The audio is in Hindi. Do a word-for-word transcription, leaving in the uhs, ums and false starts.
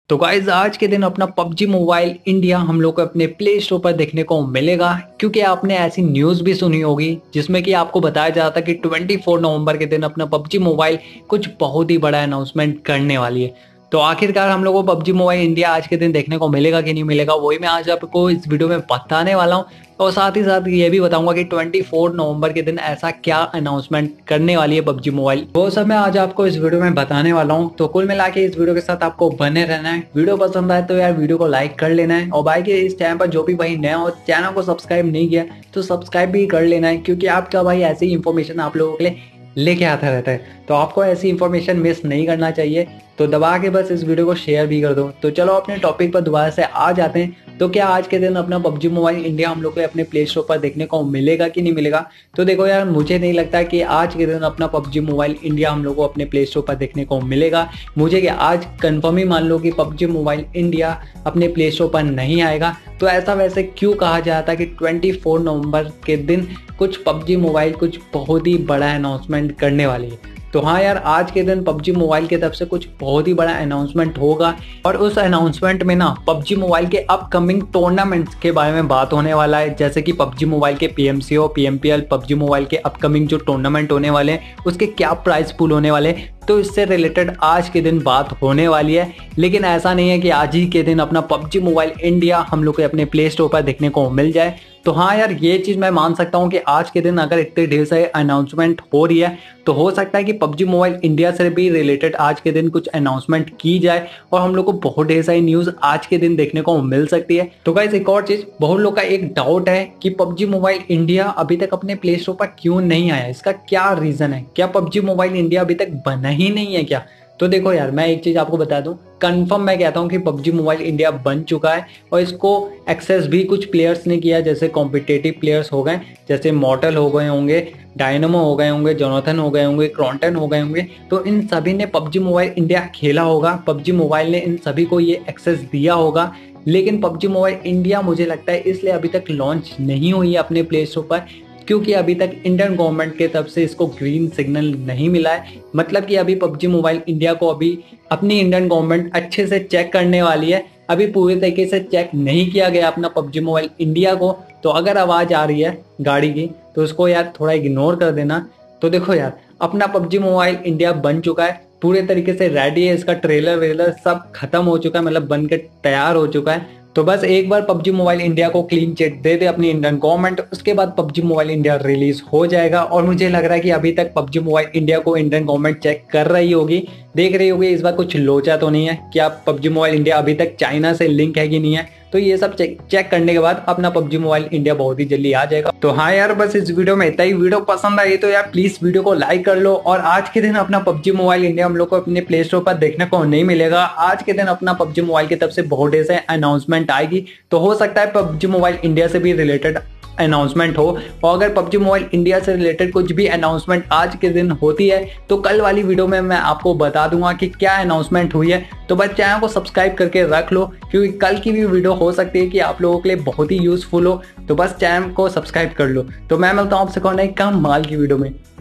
तो गाइज आज के दिन अपना पबजी मोबाइल इंडिया हम लोग को अपने प्ले स्टोर पर देखने को मिलेगा, क्योंकि आपने ऐसी न्यूज़ भी सुनी होगी जिसमें कि आपको बताया जाता कि चौबीस नवंबर के दिन अपना पबजी मोबाइल कुछ बहुत ही बड़ा अनाउंसमेंट करने वाली है। तो आखिरकार हम लोगों को पबजी मोबाइल इंडिया आज के दिन देखने को मिलेगा कि नहीं मिलेगा, वही मैं आज आपको इस वीडियो में बताने वाला हूँ। और साथ ही साथ ये भी बताऊंगा कि चौबीस नवंबर के दिन ऐसा क्या अनाउंसमेंट करने वाली है पबजी मोबाइल, वो सब मैं आज आपको इस वीडियो में बताने वाला हूँ। तो कुल मिला के इस वीडियो के साथ आपको बने रहना है। वीडियो पसंद आए तो यार वीडियो को लाइक कर लेना है, और भाई के इस चैनल पर जो भी भाई नया हो चैनल को सब्सक्राइब नहीं किया तो सब्सक्राइब भी कर लेना है, क्योंकि आपका भाई ऐसी इंफॉर्मेशन आप लोगों के लिए लेके आता रहता है। तो आपको ऐसी इंफॉर्मेशन मिस नहीं करना चाहिए, तो दबा के बस इस वीडियो को शेयर भी कर दो। तो चलो अपने टॉपिक पर दोबारा से आ जाते हैं। तो क्या आज के दिन अपना पबजी मोबाइल इंडिया हम लोग को अपने प्ले स्टोर पर देखने को मिलेगा कि नहीं मिलेगा? तो देखो यार, मुझे नहीं लगता कि आज के दिन अपना पबजी मोबाइल इंडिया हम लोग को अपने प्ले स्टोर पर देखने को मिलेगा। मुझे क्या आज कंफर्म ही मान लो कि पबजी मोबाइल इंडिया अपने प्ले स्टोर पर नहीं आएगा। तो ऐसा वैसे क्यों कहा जाता कि चौबीस नवंबर के दिन कुछ पबजी मोबाइल कुछ बहुत ही बड़ा अनाउंसमेंट करने वाली है? तो हाँ यार, आज के दिन पबजी मोबाइल की तरफ से कुछ बहुत ही बड़ा अनाउंसमेंट होगा, और उस अनाउंसमेंट में ना पबजी मोबाइल के अपकमिंग टूर्नामेंट्स के बारे में बात होने वाला है। जैसे कि पबजी मोबाइल के पीएमसीओ, पीएमपीएल, पबजी मोबाइल के अपकमिंग जो टूर्नामेंट होने वाले हैं उसके क्या प्राइस पूल होने वाले हैं, तो इससे रिलेटेड आज के दिन बात होने वाली है। लेकिन ऐसा नहीं है कि आज ही के दिन अपना पबजी मोबाइल इंडिया हम लोग को अपने प्ले स्टोर पर देखने को मिल जाए। तो हाँ यार, ये चीज़ मैं मान सकता हूँ कि आज के दिन अगर इतने ढेर सारे अनाउंसमेंट हो रही है तो हो सकता है कि पबजी मोबाइल इंडिया से भी रिलेटेड आज के दिन कुछ अनाउंसमेंट की जाए, और हम लोग को बहुत ढेर सारी न्यूज़ आज के दिन देखने को मिल सकती है। तो गाइस, एक और चीज़, बहुत लोग का एक डाउट है कि पबजी मोबाइल इंडिया अभी तक अपने प्ले स्टोर पर क्यों नहीं आया, इसका क्या रीज़न है? क्या पबजी मोबाइल इंडिया अभी तक बना ही नहीं है क्या? तो देखो यार, मैं एक चीज़ आपको बता दूं, कंफर्म मैं कहता हूं कि पबजी मोबाइल इंडिया बन चुका है, और इसको एक्सेस भी कुछ प्लेयर्स ने किया, जैसे कॉम्पिटेटिव प्लेयर्स हो गए, जैसे मॉर्टल हो गए होंगे, डायनामो हो गए होंगे, जोनाथन हो गए होंगे, क्रॉन्टन हो गए होंगे। तो इन सभी ने पबजी मोबाइल इंडिया खेला होगा, पबजी मोबाइल ने इन सभी को ये एक्सेस दिया होगा। लेकिन पबजी मोबाइल इंडिया मुझे लगता है इसलिए अभी तक लॉन्च नहीं हुई है अपने प्ले स्टोर पर, क्योंकि अभी तक इंडियन गवर्नमेंट के तरफ से इसको ग्रीन सिग्नल नहीं मिला है। मतलब कि अभी पबजी मोबाइल इंडिया को अभी अपनी इंडियन गवर्नमेंट अच्छे से चेक करने वाली है। अभी पूरे तरीके से चेक नहीं किया गया अपना पबजी मोबाइल इंडिया को। तो अगर आवाज़ आ रही है गाड़ी की तो उसको यार थोड़ा इग्नोर कर देना। तो देखो यार, अपना पबजी मोबाइल इंडिया बन चुका है, पूरे तरीके से रेडी है, इसका ट्रेलर वेलर सब खत्म हो चुका है, मतलब बनकर तैयार हो चुका है। तो बस एक बार पबजी मोबाइल इंडिया को क्लीन चिट दे दे अपनी इंडियन गवर्नमेंट, उसके बाद पबजी मोबाइल इंडिया रिलीज हो जाएगा। और मुझे लग रहा है कि अभी तक पबजी मोबाइल इंडिया को इंडियन गवर्नमेंट चेक कर रही होगी, देख रही होगी इस बार कुछ लोचा तो नहीं है, क्या पबजी मोबाइल इंडिया अभी तक चाइना से लिंक है कि नहीं है। तो ये सब चेक चेक करने के बाद अपना पबजी मोबाइल इंडिया बहुत ही जल्दी आ जाएगा। तो हाँ यार, बस इस वीडियो में इतना ही। वीडियो पसंद आई तो यार प्लीज वीडियो को लाइक कर लो। और आज के दिन अपना पबजी मोबाइल इंडिया हम लोग को अपने प्ले स्टोर पर देखने को नहीं मिलेगा। आज के दिन अपना पबजी मोबाइल की तरफ से बहुत ऐसे अनाउंसमेंट आएगी, तो हो सकता है पबजी मोबाइल इंडिया से भी रिलेटेड अनाउंसमेंट हो। और अगर पबजी मोबाइल इंडिया से रिलेटेड कुछ भी अनाउंसमेंट आज के दिन होती है तो कल वाली वीडियो में मैं आपको बता दूंगा कि क्या अनाउंसमेंट हुई है। तो बस चैनल को सब्सक्राइब करके रख लो, क्योंकि कल की भी वीडियो हो सकती है कि आप लोगों के लिए बहुत ही यूजफुल हो। तो बस चैनल को सब्सक्राइब कर लो। तो मैं मिलता हूँ आपसे कौन है कम माल की वीडियो में।